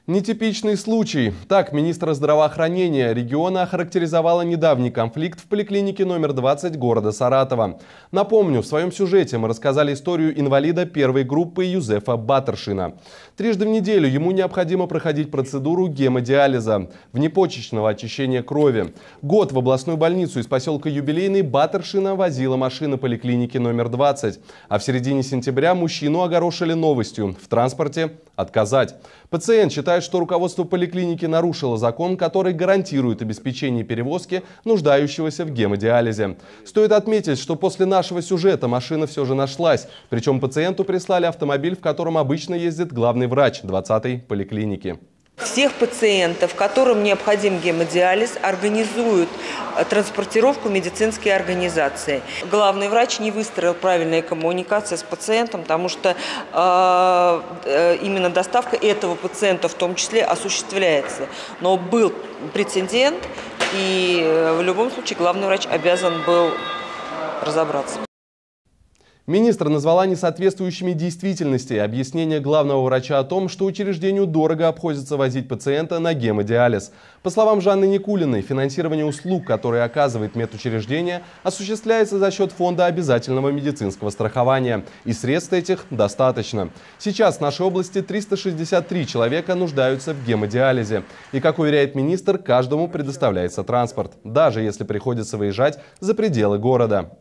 Нетипичный случай. Так, министр здравоохранения региона охарактеризовала недавний конфликт в поликлинике номер 20 города Саратова. Напомню, в своем сюжете мы рассказали историю инвалида первой группы Юзефа Баттершина. Трижды в неделю ему необходимо проходить процедуру гемодиализа, внепочечного очищения крови. Год в областную больницу из поселка Юбилейный Баттершина возила машина поликлиники номер 20. А в середине сентября мужчину огорошили новостью: в транспорте отказать. Пациент считает, что руководство поликлиники нарушило закон, который гарантирует обеспечение перевозки нуждающегося в гемодиализе. Стоит отметить, что после нашего сюжета машина все же нашлась. Причем пациенту прислали автомобиль, в котором обычно ездит главный врач 20-й поликлиники. Всех пациентов, которым необходим гемодиализ, организуют транспортировку медицинские организации. Главный врач не выстроил правильной коммуникации с пациентом, потому что именно доставка этого пациента в том числе осуществляется. Но был прецедент, и в любом случае главный врач обязан был разобраться. Министр назвала несоответствующими действительности объяснение главного врача о том, что учреждению дорого обходится возить пациента на гемодиализ. По словам Жанны Никулиной, финансирование услуг, которые оказывает медучреждение, осуществляется за счет фонда обязательного медицинского страхования. И средств этих достаточно. Сейчас в нашей области 363 человека нуждаются в гемодиализе. И, как уверяет министр, каждому предоставляется транспорт, даже если приходится выезжать за пределы города.